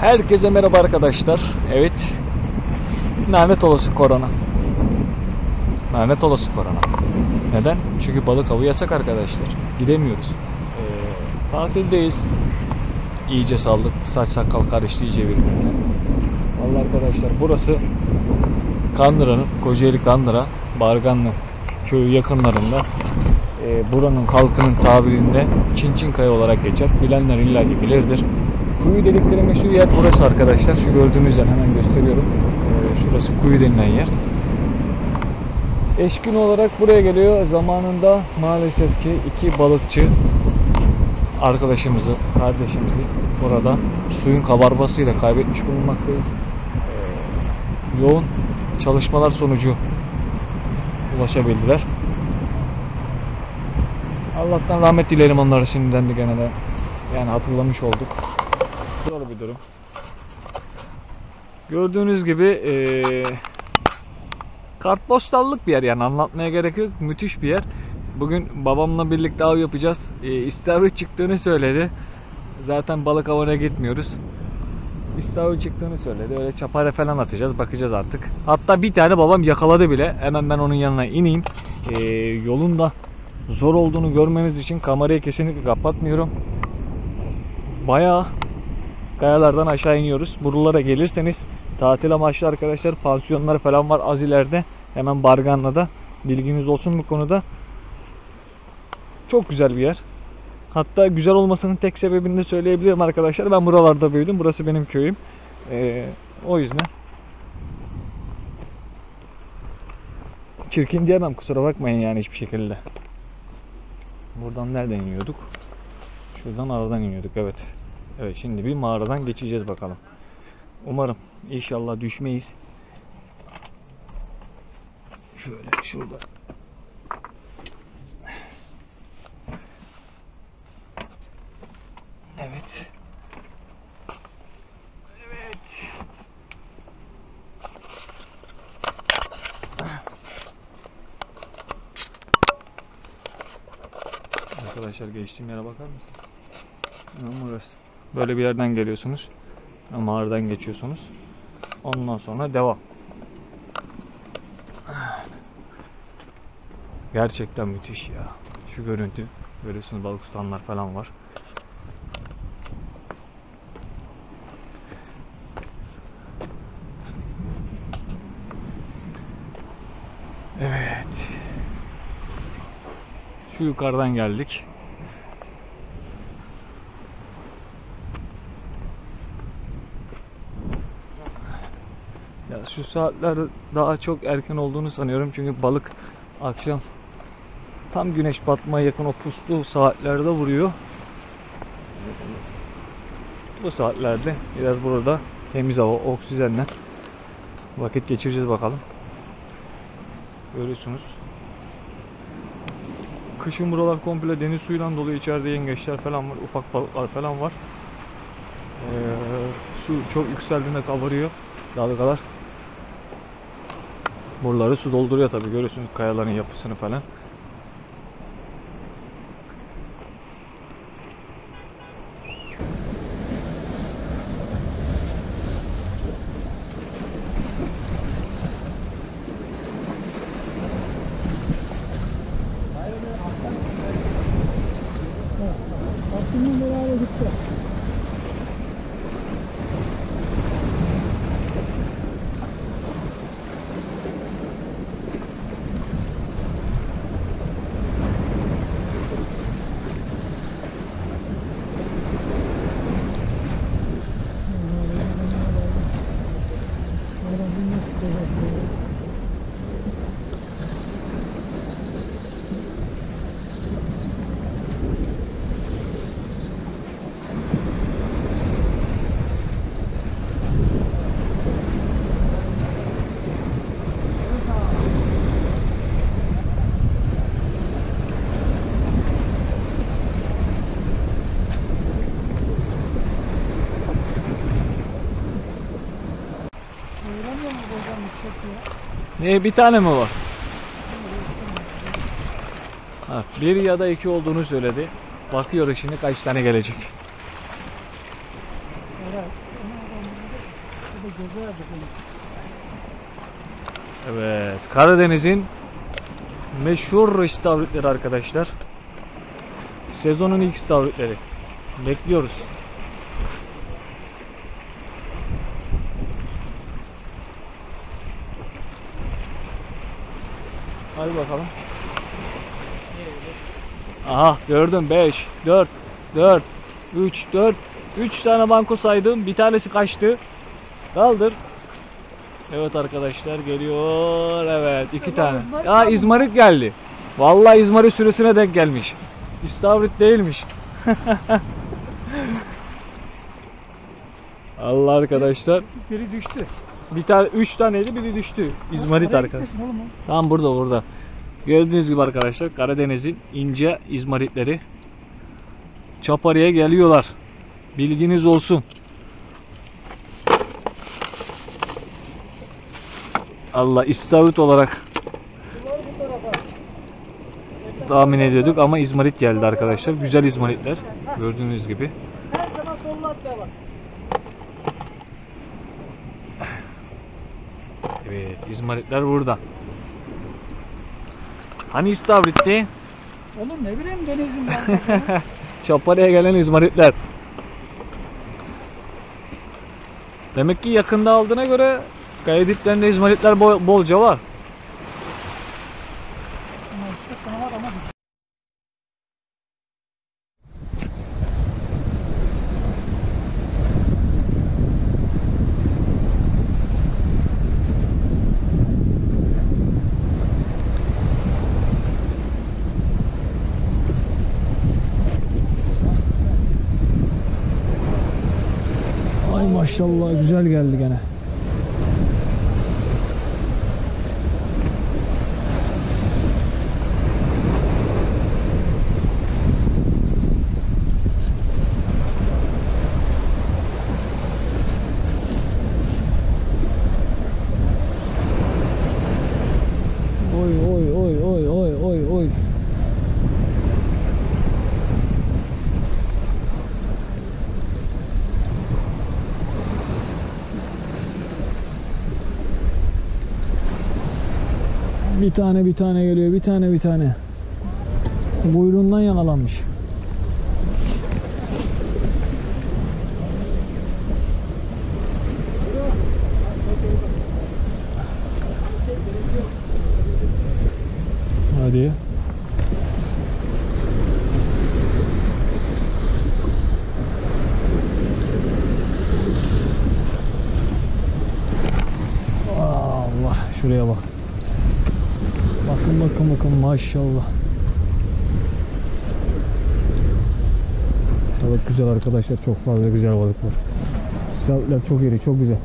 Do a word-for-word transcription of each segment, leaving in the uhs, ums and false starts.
Herkese merhaba arkadaşlar. Evet. Lanet olası korona. Lanet olası korona. Neden? Çünkü balık avı yasak arkadaşlar. Gidemiyoruz. Ee, tatildeyiz. İyice saldık. Saç sakal karıştı iyice birbirine. Vallahi arkadaşlar burası Kandıra'nın, Kocaeli Kandıra, Barganlı köyü yakınlarında. Ee, buranın halkının tabirinde Çinçinkaya olarak geçer. Bilenler illaki bilirdir. Kuyu dedikleri meşhur yer burası arkadaşlar. Şu gördüğünüz yer, hemen gösteriyorum. Ee, şurası kuyu denilen yer. Eşkin olarak buraya geliyor. Zamanında maalesef ki iki balıkçı arkadaşımızı, kardeşimizi burada suyun kabarmasıyla kaybetmiş bulunmaktayız. Ee, yoğun çalışmalar sonucu ulaşabildiler. Allah'tan rahmet dilerim onları şimdiden de gene de. Yani hatırlamış olduk. Zor bir durum. Gördüğünüz gibi ee, kartpostallık bir yer, yani anlatmaya gerek yok. Müthiş bir yer. Bugün babamla birlikte av yapacağız. E, istavrit çıktığını söyledi. Zaten balık avına gitmiyoruz. İstavrit çıktığını söyledi. Öyle çapara falan atacağız. Bakacağız artık. Hatta bir tane babam yakaladı bile. Hemen ben onun yanına ineyim. E, yolun da zor olduğunu görmeniz için kamerayı kesinlikle kapatmıyorum. Bayağı kayalardan aşağı iniyoruz. Buralara gelirseniz tatil amaçlı arkadaşlar, pansiyonlar falan var az ileride. Hemen Barganlı'da. Bilginiz olsun bu konuda. Çok güzel bir yer. Hatta güzel olmasının tek sebebini de söyleyebilirim arkadaşlar. Ben buralarda büyüdüm. Burası benim köyüm. Ee, o yüzden çirkin diyemem, kusura bakmayın yani hiçbir şekilde. Buradan nereden iniyorduk? Şuradan aradan iniyorduk, evet. Evet, şimdi bir mağaradan geçeceğiz bakalım. Umarım inşallah düşmeyiz. Şöyle şurada. Evet. Evet. Arkadaşlar geçtiğim yere bakar mısın? Burası. Böyle bir yerden geliyorsunuz. Mağaradan geçiyorsunuz. Ondan sonra devam. Gerçekten müthiş ya. Şu görüntü. Görüyorsunuz, balık tutanlar falan var. Evet. Şu yukarıdan geldik. Ya şu saatler daha çok erken olduğunu sanıyorum. Çünkü balık akşam tam güneş batmaya yakın o puslu saatlerde vuruyor. Bu saatlerde biraz burada temiz hava, oksijenle vakit geçireceğiz bakalım. Görüyorsunuz. Kışın buralar komple deniz suyuyla dolu. İçeride yengeçler falan var, ufak balıklar falan var. Ee, su çok yükseldiğinde kabarıyor dalgalar. Buraları su dolduruyor tabi, görüyorsunuz kayaların yapısını falan. Ne, bir tane mi var? Ha, bir ya da iki olduğunu söyledi. Bakıyor şimdi kaç tane gelecek. Evet, Karadeniz'in meşhur istavritleri arkadaşlar. Sezonun ilk istavritleri. Bekliyoruz. Hadi bakalım. Aha gördüm. beş, dört, dört, üç, dört, üç tane banko saydım. Bir tanesi kaçtı. Kaldır. Evet arkadaşlar geliyor. Evet iki tane. Ya izmarit geldi. Vallahi izmarit sürüsüne denk gelmiş. İstavrit değilmiş. Allah arkadaşlar. Biri düştü. Bir tane üç taneydi, biri düştü. İzmarit arkadaşlar. Tam burada burada. Gördüğünüz gibi arkadaşlar Karadeniz'in ince izmaritleri Çapari'ye geliyorlar. Bilginiz olsun. Allah istavrit olarak tahmin ediyorduk ama izmarit geldi arkadaşlar. Güzel izmaritler. Gördüğünüz gibi. Evet, izmaritler burada. Hani istavritti? Oğlum ne bileyim denizin ben. Çapari'ye gelen izmaritler. Demek ki yakında aldığına göre kaya diplerinde izmaritler bol, bolca var. Ay maşallah güzel geldi gene. Oy oy oy oy oy oy oy. Bir tane bir tane geliyor, bir tane bir tane. Buyruğundan yakalanmış. Hadi. Allah şuraya bak. Bakın bakın bakın maşallah. Evet güzel arkadaşlar, çok fazla güzel balık var. Savutlar çok iri, çok güzel.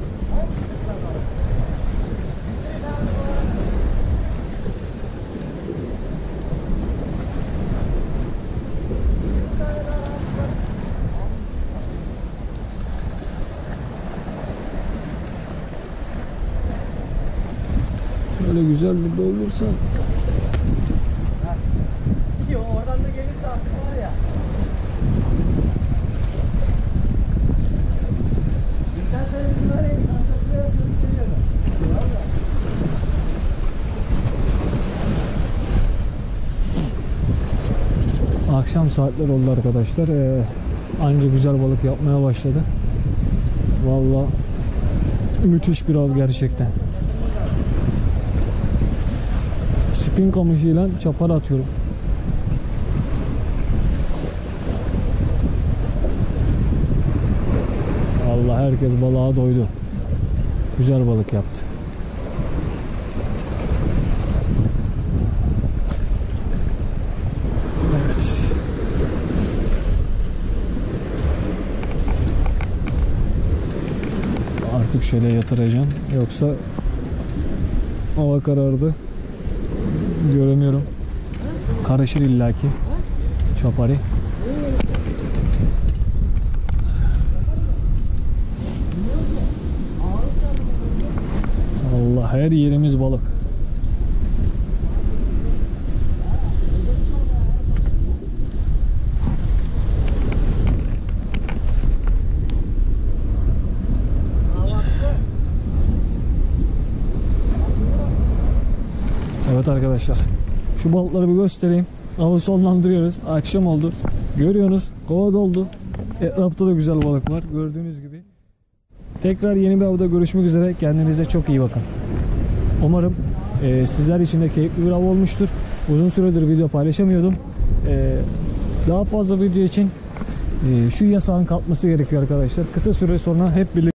Böyle güzel bir doldursan. Gidiyor oradan da gelirse artık var ya. Bizden sonra bizim arayı santraksiyona gösteriyorlar. Akşam saatler oldu arkadaşlar. Ee, anca güzel balık yapmaya başladı. Vallahi müthiş bir av gerçekten. Spin kamışıyla çapara atıyorum. Allah herkes balığa doydu. Güzel balık yaptı. Evet. Artık şöyle yatıracağım. Yoksa hava karardı. Göremiyorum. Karışır illaki. Çapari. Allah her yerimiz balık. Evet arkadaşlar. Şu balıkları bir göstereyim. Avı sonlandırıyoruz. Akşam oldu. Görüyorsunuz. Kova doldu. Etrafta da güzel balık var. Gördüğünüz gibi. Tekrar yeni bir avda görüşmek üzere. Kendinize çok iyi bakın. Umarım e, sizler için de keyifli bir av olmuştur. Uzun süredir video paylaşamıyordum. E, daha fazla video için e, şu yasağın kalkması gerekiyor arkadaşlar. Kısa süre sonra hep birlikte